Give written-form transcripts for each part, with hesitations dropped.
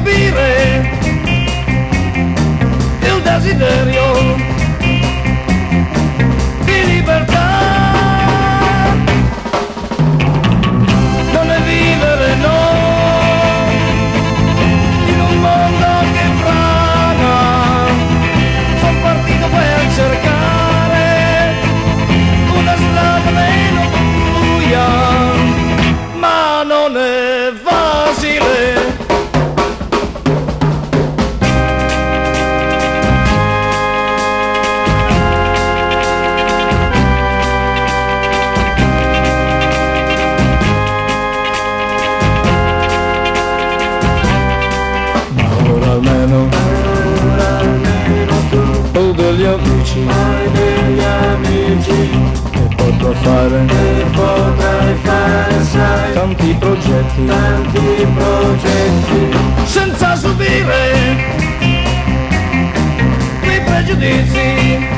subire il desiderio di libertà. Non è vivere, no, in un mondo che frana. Sono partito per cercare una strada meno buia, ma non è facile. Ho degli amici e potrai fare sai, tanti progetti senza subire i pregiudizi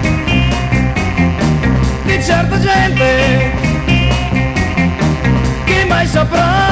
di certa gente che mai saprà